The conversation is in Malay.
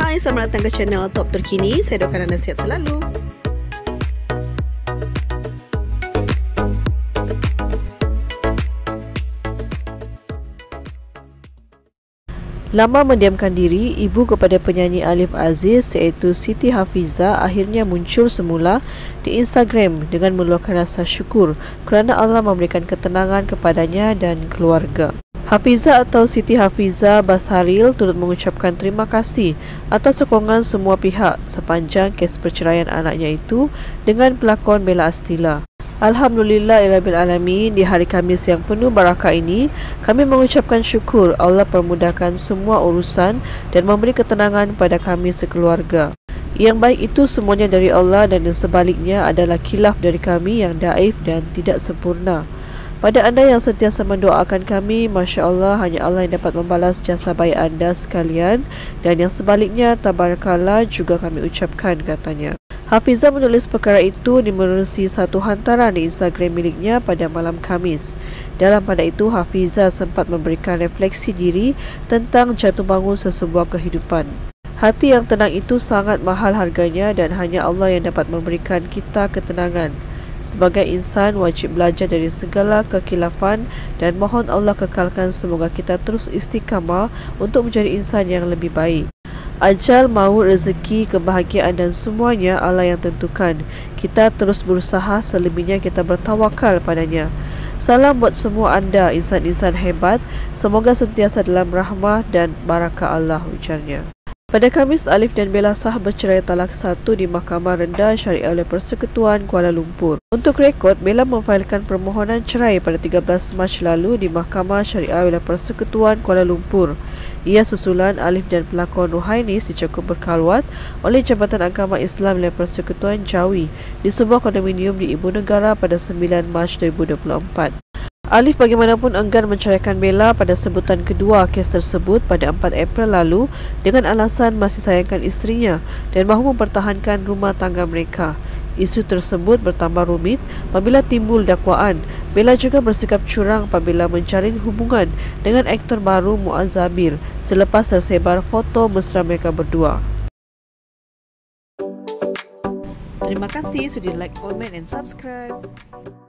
Hai, selamat datang ke channel Top Terkini. Saya doakan anda sihat selalu. Lama mendiamkan diri, ibu kepada penyanyi Alif Aziz iaitu Siti Hafizah akhirnya muncul semula di Instagram dengan meluahkan rasa syukur kerana Allah memberikan ketenangan kepadanya dan keluarga. Hafizah atau Siti Hafizah Basharil turut mengucapkan terima kasih atas sokongan semua pihak sepanjang kes perceraian anaknya itu dengan pelakon Bella Astila. Alhamdulillahirabbil alamin, di hari Khamis yang penuh barakah ini, kami mengucapkan syukur Allah permudahkan semua urusan dan memberi ketenangan pada kami sekeluarga. Yang baik itu semuanya dari Allah dan yang sebaliknya adalah khilaf dari kami yang daif dan tidak sempurna. Pada anda yang sentiasa mendoakan kami, Masya Allah, hanya Allah yang dapat membalas jasa baik anda sekalian, dan yang sebaliknya, tabarakallah juga kami ucapkan, katanya. Hafizah menulis perkara itu di menerusi satu hantaran di Instagram miliknya pada malam Khamis. Dalam pada itu, Hafizah sempat memberikan refleksi diri tentang jatuh bangun sesebuah kehidupan. Hati yang tenang itu sangat mahal harganya dan hanya Allah yang dapat memberikan kita ketenangan. Sebagai insan, wajib belajar dari segala kekhilafan dan mohon Allah kekalkan semoga kita terus istiqamah untuk menjadi insan yang lebih baik. Ajal, maut, rezeki, kebahagiaan dan semuanya Allah yang tentukan. Kita terus berusaha, selebihnya kita bertawakal padanya. Salam buat semua anda, insan-insan hebat. Semoga sentiasa dalam rahmah dan barakah Allah, ujarnya. Pada Khamis, Alif dan Bella sah bercerai talak 1 di Mahkamah Rendah Syariah oleh Persekutuan Kuala Lumpur. Untuk rekod, Bella memfailkan permohonan cerai pada 13 Mac lalu di Mahkamah Syariah oleh Persekutuan Kuala Lumpur. Ia susulan Alif dan pelakon Rohainis dicakup berkhalwat oleh Jabatan Agama Islam oleh Persekutuan Jawi di sebuah kondominium di Ibu Negara pada 9 Mac 2024. Alif bagaimanapun enggan menceraikan Bella pada sebutan kedua kes tersebut pada 4 April lalu dengan alasan masih sayangkan isterinya dan mahu mempertahankan rumah tangga mereka. Isu tersebut bertambah rumit apabila timbul dakwaan Bella juga bersikap curang apabila menjalin hubungan dengan aktor baru Muaz Zabir selepas tersebar foto mesra mereka berdua. Terima kasih sudah like, comment and subscribe.